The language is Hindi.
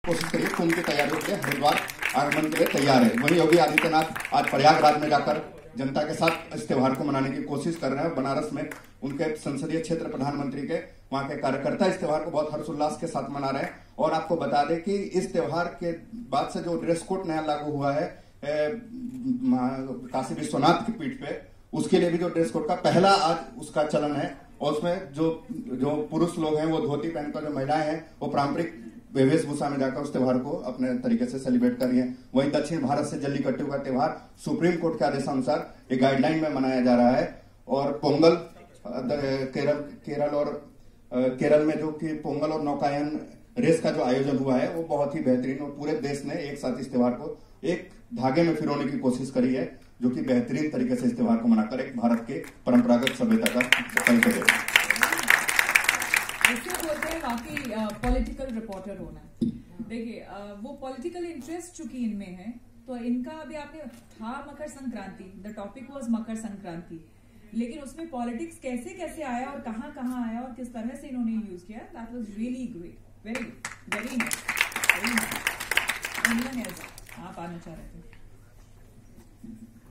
कोशिश करिए। कुंभ की तैयारियों के लिए हरिद्वार आगमन के लिए तैयार है। वहीं योगी आदित्यनाथ आज प्रयागराज में जाकर जनता के साथ इस त्योहार को मनाने की कोशिश कर रहे हैं। बनारस में उनके संसदीय क्षेत्र प्रधानमंत्री के वहां के कार्यकर्ता इस त्योहार को बहुत हर्षोल्लास के साथ मना रहे हैं। और आपको बता दें कि इस त्योहार के बाद से जो ड्रेस कोड नया लागू हुआ है काशी विश्वनाथ की पीठ पे, उसके लिए भी जो ड्रेस कोड का पहला आज उसका चलन है। और उसमें जो पुरुष लोग हैं वो धोती पहनकर, जो महिलाएं हैं वो पारंपरिक वेशभूषा में जाकर उस त्योहार को अपने तरीके से सेलिब्रेट कर रही है। वहीं दक्षिण भारत से जल्लीकट्टू का त्योहार सुप्रीम कोर्ट के आदेशानुसार एक गाइडलाइन में मनाया जा रहा है। और पोंगल केरल में जो कि पोंगल और नौकायन रेस का जो आयोजन हुआ है वो बहुत ही बेहतरीन, और पूरे देश ने एक साथ इस त्योहार को एक धागे में पिरोने की कोशिश करी है, जो कि बेहतरीन तरीके से इस त्योहार को मनाकर एक भारत के परंपरागत सभ्यता का परिचय देगा। बोलते हैं वाकई पॉलिटिकल रिपोर्टर होना। देखिए वो पॉलिटिकल इंटरेस्ट चूंकि इनमें है, तो इनका अभी आपने था Makar Sankranti, the topic was Makar Sankranti, लेकिन उसमें पॉलिटिक्स कैसे कैसे आया और कहाँ कहाँ आया और किस तरह से इन्होंने यूज किया, that was really great, very very nice. आप आना चाह रहे थे।